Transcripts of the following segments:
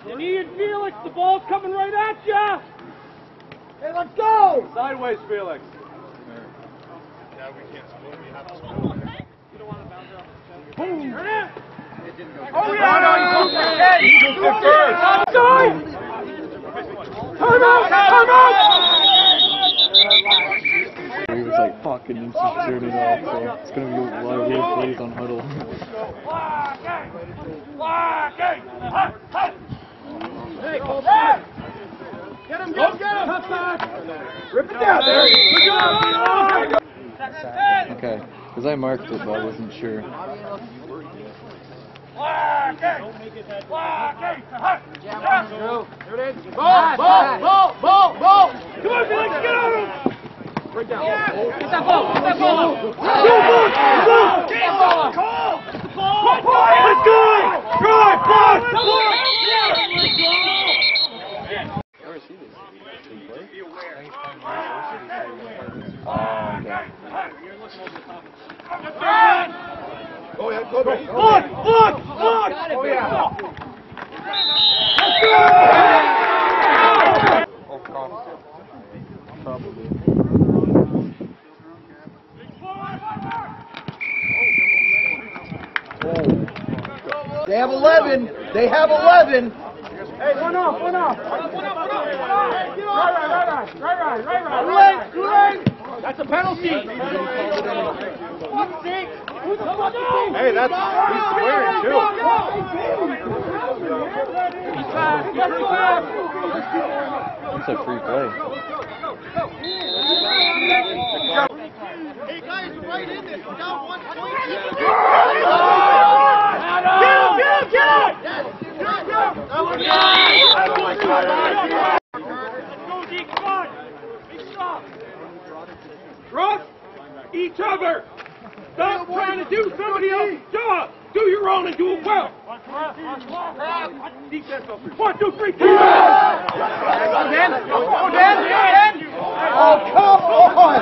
You need Felix. The ball's coming right at you. Hey, let's go. Sideways, Felix. Yeah, we can't split. We have to split. You don't want to bounce out. Boom. Oh, yeah! He took it first! Time out! Time out! He was like fucking and she turned it off, so it's gonna be a lot of weird plays on huddle. Get him, get him, get him! Rip it down there! Okay, because I marked it, but I wasn't sure. Ball! Come on, Felix, get on him! Right down. Get that ball! Get that ball! Let's go! Drive! Go ahead, go ahead. Look! Oh, yeah. Probably. They have 11. They have 11. Hey, one off. Right. That's a penalty. Hey, he's swearing too. That's a free play. Hey guys, right in this. We're down 1 point. Get him! Go, Deke, come on! Big stop! Russ, each other! Stop trying to do somebody else's job! Do your own and do it well! Defense up. 1, 2, 3, 4! Go, Dan! Oh, come on!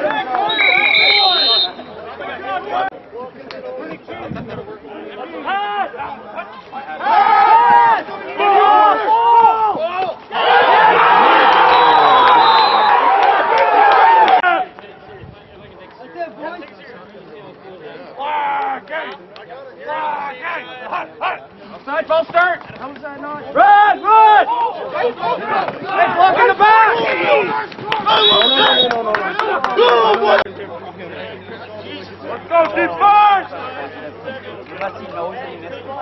Outside, false start! How was that not? Run! Hey, block in the back! Let's go, deep first! Unless he knows that he missed it.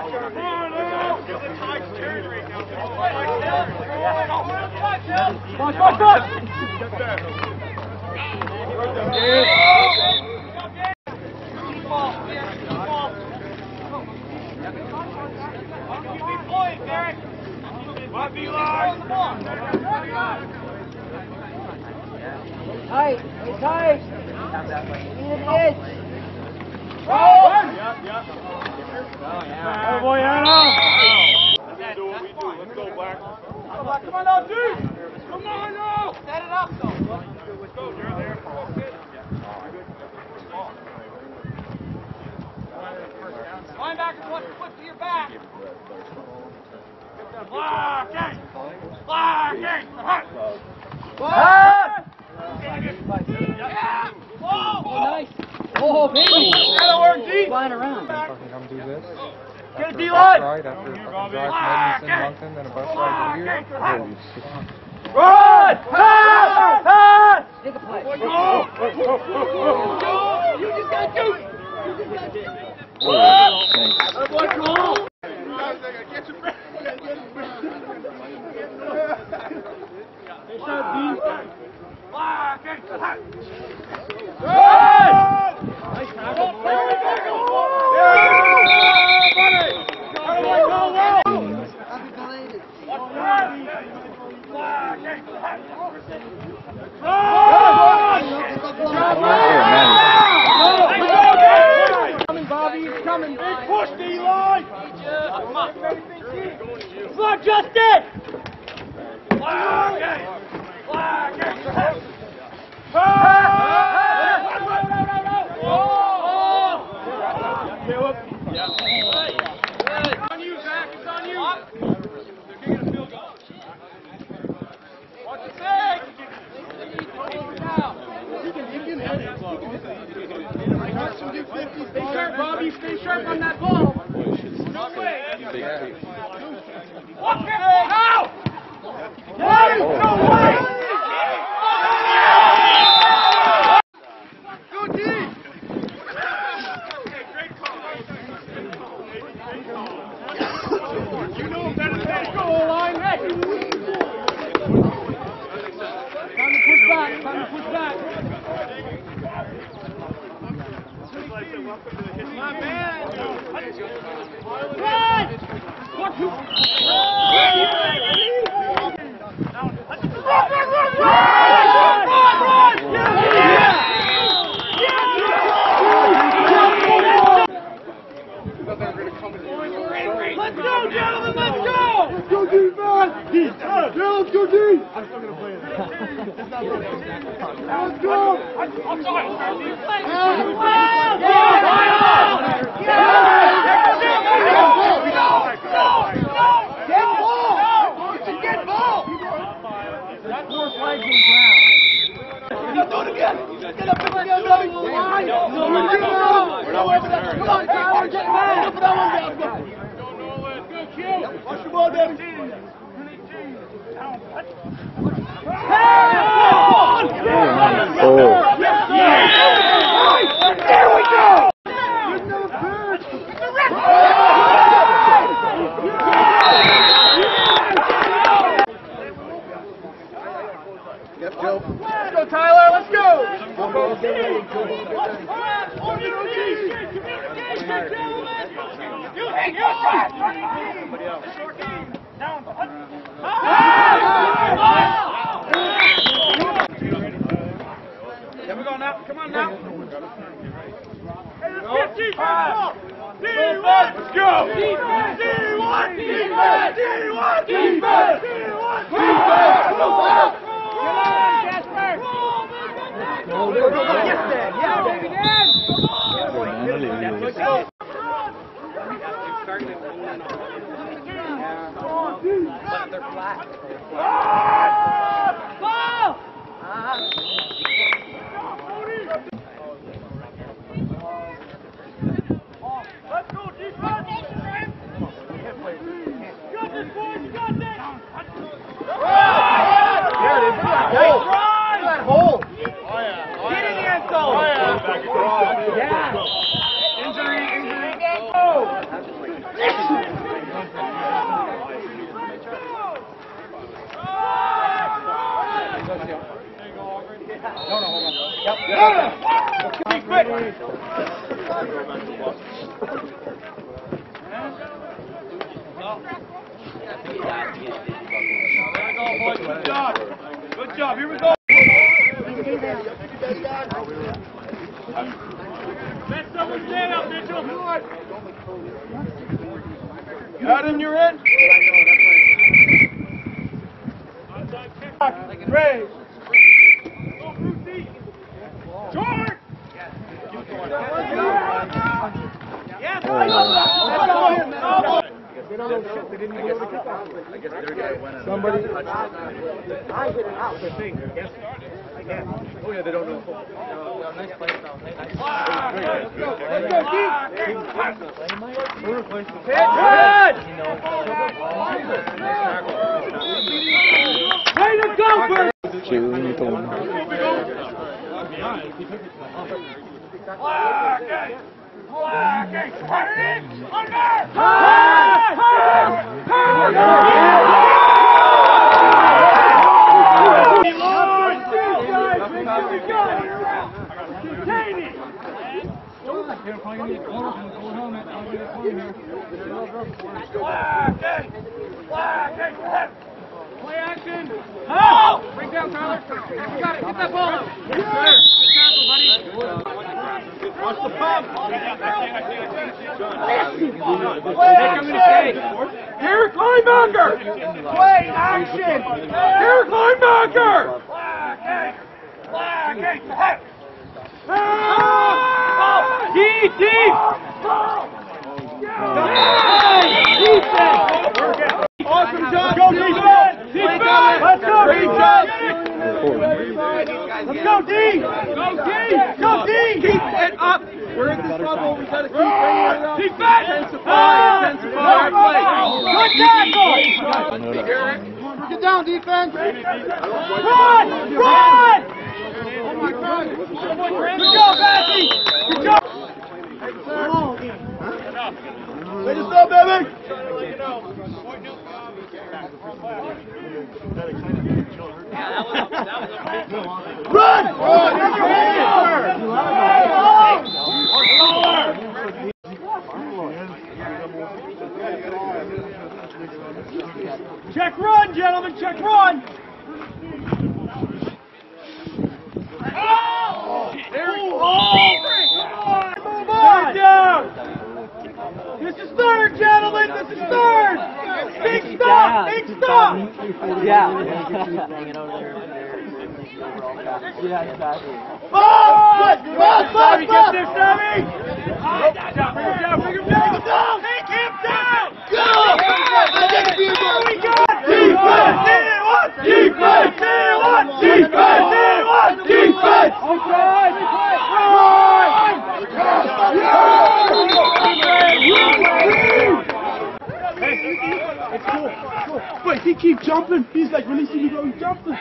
Tight! Oh, boy, Anna! Let's do what we do. Let's go, Black. Come on now, dude! Come on now! Set it up, though. Let's go. You're there. Linebackers want to flip to your back. Blocking! Nice! Oh, baby! That'll work, deep! Flying around. Come do this. Get a D-line! Right after fucking drive Madison, Moncton, then a bus ride to here. Holy shit. Run! Pass! Take a play. You just got to do it! That's what goal! Get your breath. They shot deep. Nice tackle, boy. Coming, Bobby, he's coming. Big push, D-line. Come on, Justin. On you, Zach. It's on you. Good job. Here we go. Let someone stand up, Mitchell. Got him, you're in. Ray. George! Yes, Somebody. I hit it out the thing. Yes. Oh yeah, they don't know. Nice play, Let's go, Way to go, Bert! Play action! Oh! Bring down, Tyler. You got it. Get that ball. Yes, sir. Good tackle, buddy. Watch the pump. Here, linebacker. Play action. Here, linebacker. Deep, deep. Awesome job. Go defense. Defense. Let's go defense. Let's go D. Go D. Go D. Keep it up. We're in this bubble. We gotta keep bringing it up. Defense. Intensify. Intensify. Play. Good tackle! Get down, defense! Run! Run! Good job, Patsy! Good job! Let us go, baby! Run! Check run, gentlemen, check run! Move on! Down! This is third, gentlemen, this is third! Big stop! Big stop! Yeah. Hanging over there. Yeah, exactly. Ball! Sammy, get there, Sammy! Bring him down, bring him down! Take him down! Go! We got defense! Defense! Defense! Defense! Outside! It's cool. Wait, he keep jumping. He's like releasing you go, he's jumping.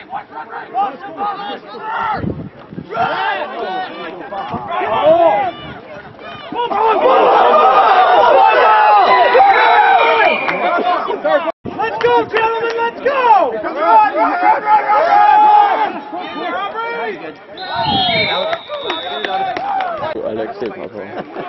Let's go, gentlemen, let's go! Run! Alexei, Papa.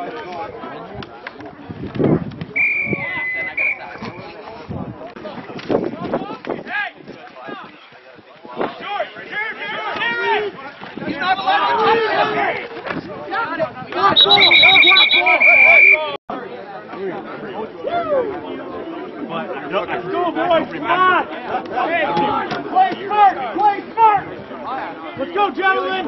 Let's go, boys! Come on! Play smart! Play smart! Let's go, gentlemen!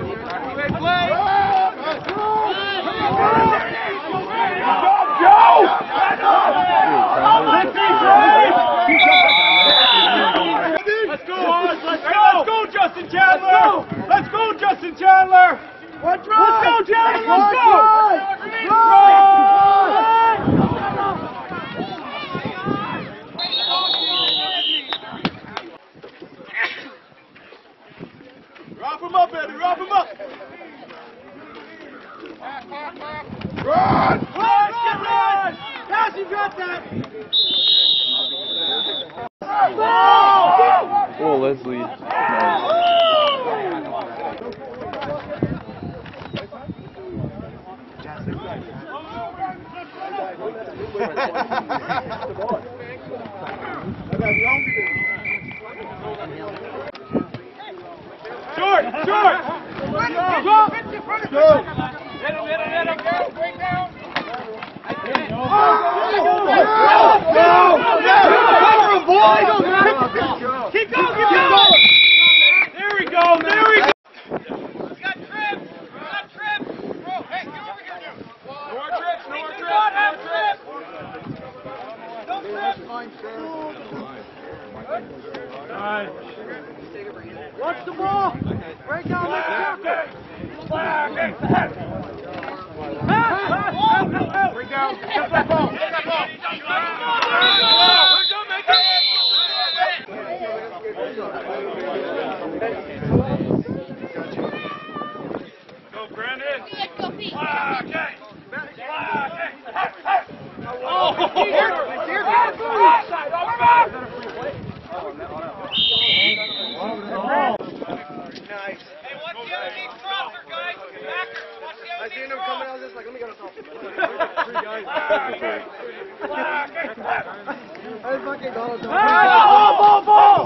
Let's go, Oz! Let's go! Let's go, Justin Chandler! Let's go, Justin Chandler! Let's go, gentlemen! Let's go! Wrap him up, baby, wrap him up! Run! Run! Run! Pass, you got that! Oh, Leslie. Short! Short! Go! Hit him, break down! Keep going! There we go! There we go! We got trips! Bro, hey, get over here, dude! No more trips! No more trips! No trips! Alright. Watch the ball! Break down the tackle! Bring down! Get that ball! Get that ball! Go, Brandon! Oh, here! Offside! Offside! Nice. Hey, watch the other team's roster, guys. Backers, watch the other team's roster. coming out just like, let me get a call. I fucking got it. Ball!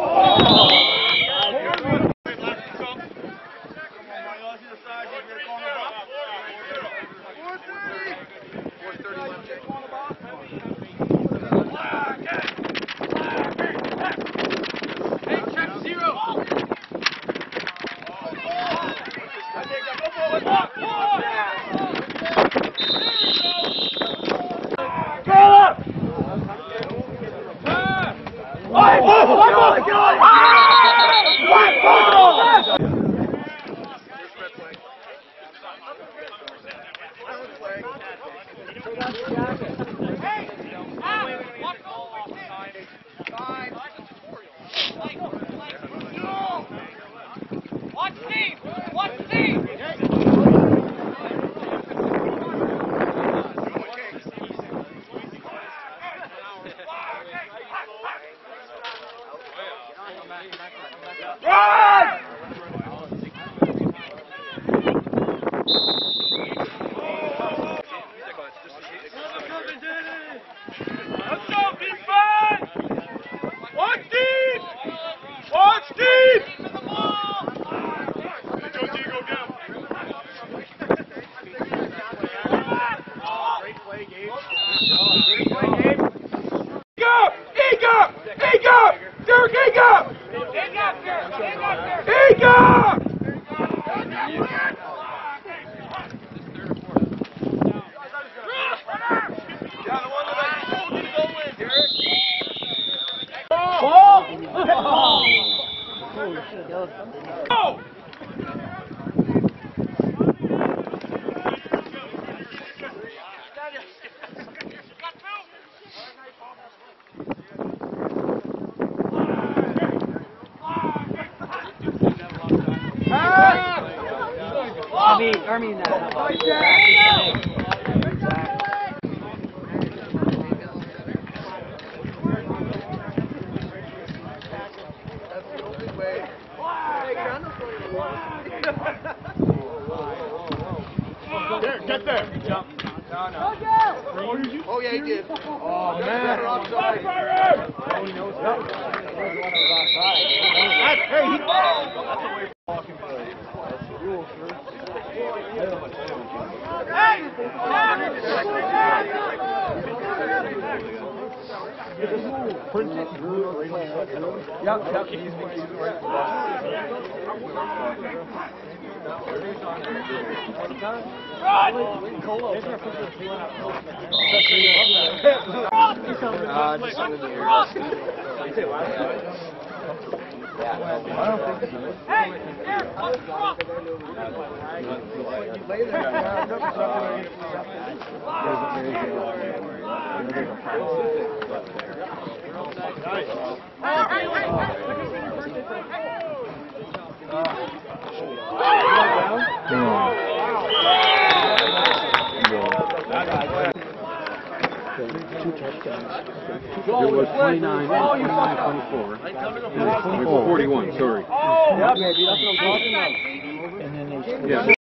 Hey! Watch goal! Run! Let's go, defense! Watch deep! Watch deep! Go, Diego, get him. Great play, Gabe. Ega! Derek Ega! Ega! Go! I mean, Derek, get there. Jump. No. Oh, yeah, he did. Oh, man. Fire! He knows that. Hey, he... That's a way for walking play. That's the rule, sir. Two touchdowns. It was 29 and 24. It was 41, sorry. Yeah, baby, that's what I'm talking about. And then they